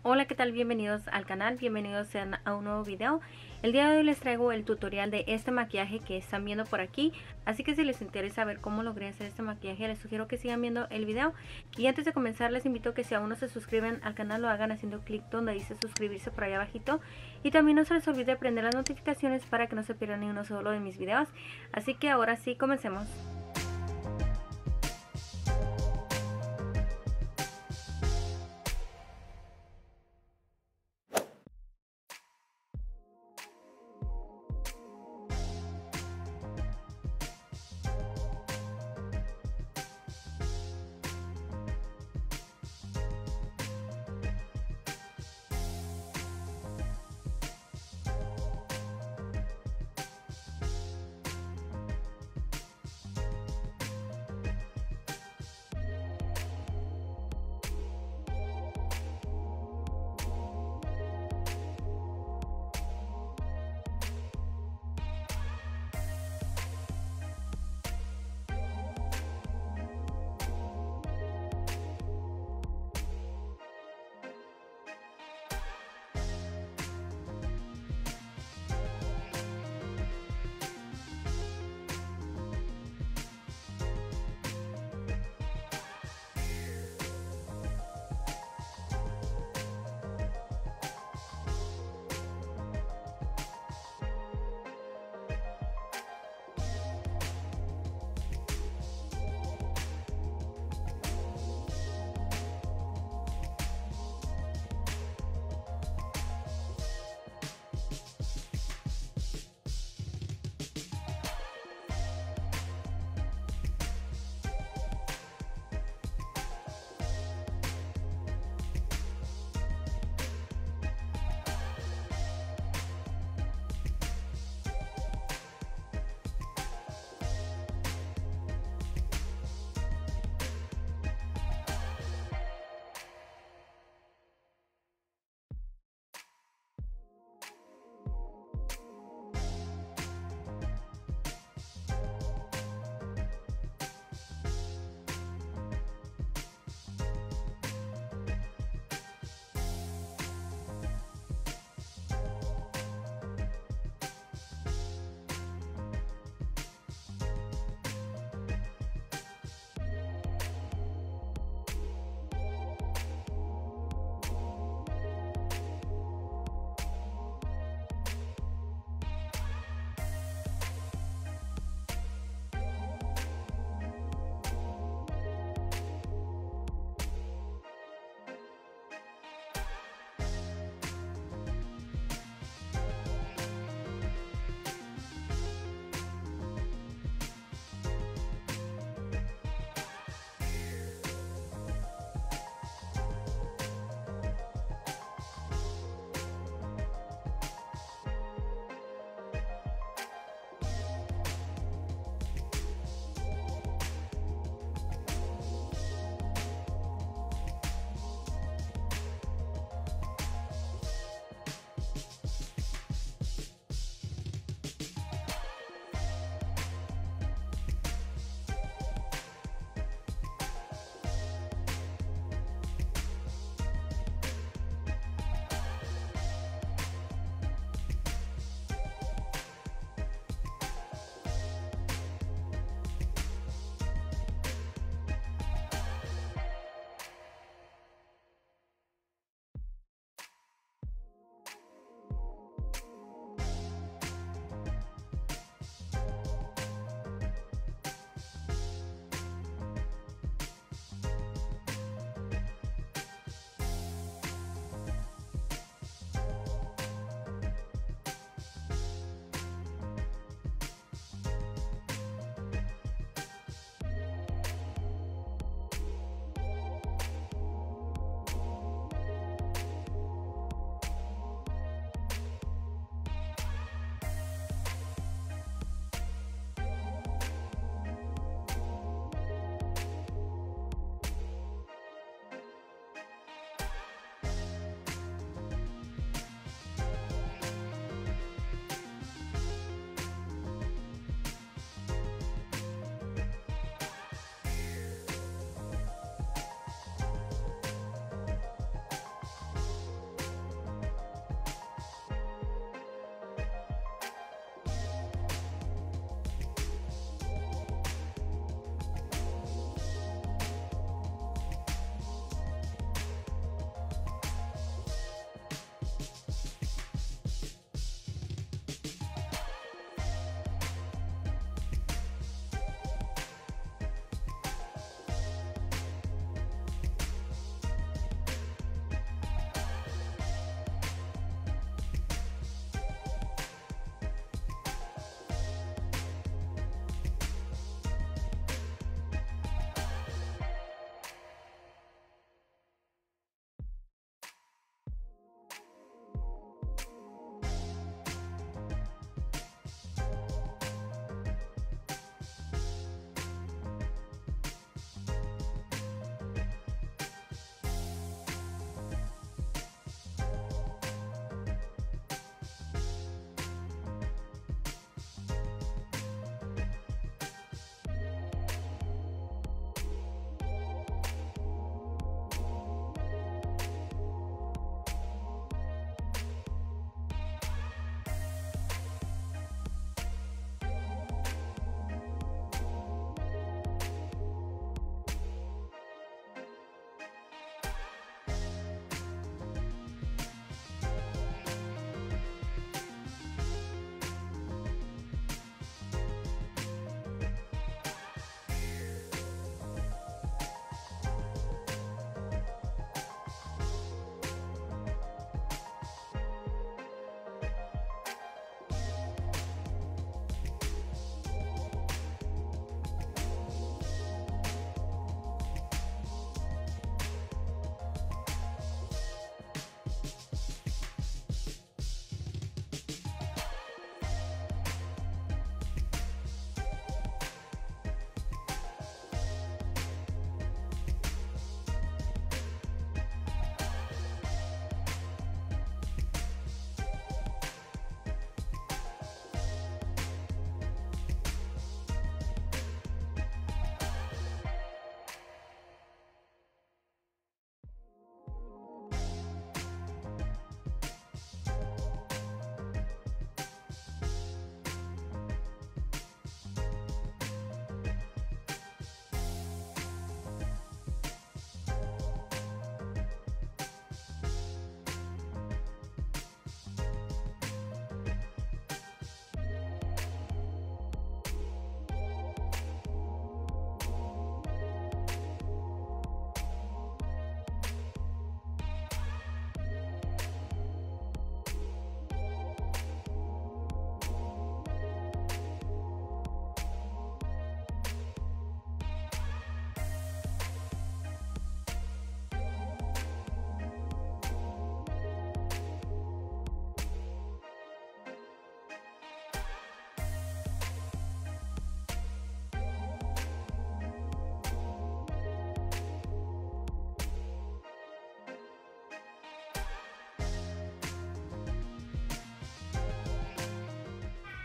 Hola, ¿qué tal? Bienvenidos al canal, bienvenidos sean a un nuevo video. El día de hoy les traigo el tutorial de este maquillaje que están viendo por aquí. Así que si les interesa ver cómo logré hacer este maquillaje, les sugiero que sigan viendo el video. Y antes de comenzar les invito a que si aún no se suscriben al canal lo hagan haciendo clic donde dice suscribirse por ahí abajito. Y también no se les olvide prender las notificaciones para que no se pierdan ni uno solo de mis videos. Así que ahora sí, comencemos.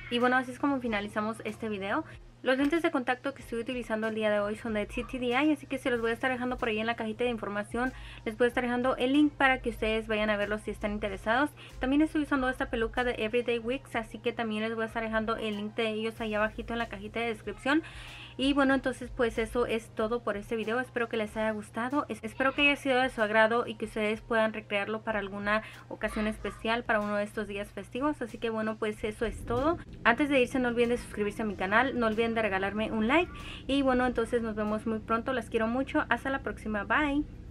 Y bueno, así es como finalizamos este video. Los lentes de contacto que estoy utilizando el día de hoy son de TTDI, así que se los voy a estar dejando por ahí en la cajita de información. Les voy a estar dejando el link para que ustedes vayan a verlos si están interesados. También estoy usando esta peluca de Everyday Wigs, así que también les voy a estar dejando el link de ellos ahí abajito en la cajita de descripción. Y bueno, entonces pues eso es todo por este video. Espero que les haya gustado, espero que haya sido de su agrado y que ustedes puedan recrearlo para alguna ocasión especial, para uno de estos días festivos. Así que bueno, pues eso es todo. Antes de irse, no olviden de suscribirse a mi canal, no olviden de regalarme un like. Y bueno, entonces nos vemos muy pronto, las quiero mucho, hasta la próxima, bye.